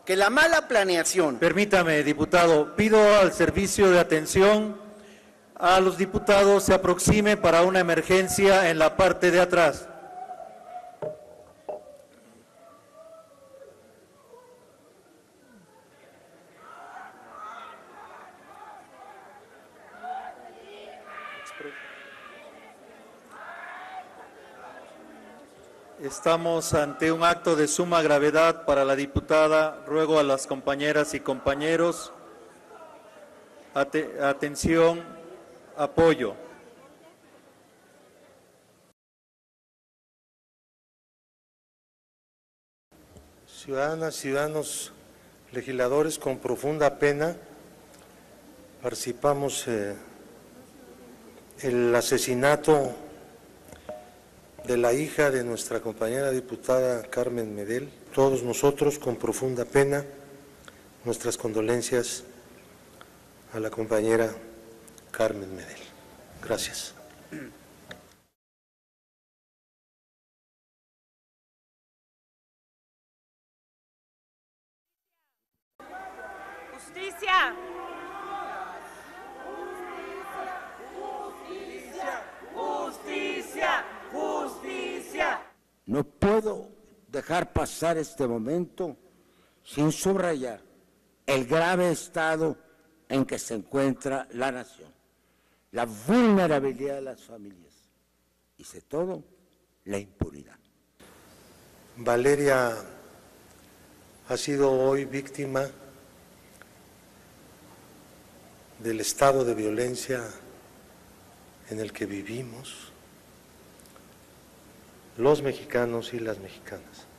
que la mala planeación. Permítame, diputado, pido al servicio de atención a los diputados se aproxime para una emergencia en la parte de atrás. Estamos ante un acto de suma gravedad para la diputada. Ruego a las compañeras y compañeros, atención, apoyo. Ciudadanas, ciudadanos, legisladores, con profunda pena participamos el asesinato de la hija de nuestra compañera diputada Carmen Medel. Todos nosotros, con profunda pena, nuestras condolencias a la compañera Carmen Medel. Gracias. Justicia. Justicia. Justicia. No puedo dejar pasar este momento sin subrayar el grave estado en que se encuentra la nación, la vulnerabilidad de las familias y, sobre todo, la impunidad. Valeria ha sido hoy víctima del estado de violencia en el que vivimos los mexicanos y las mexicanas.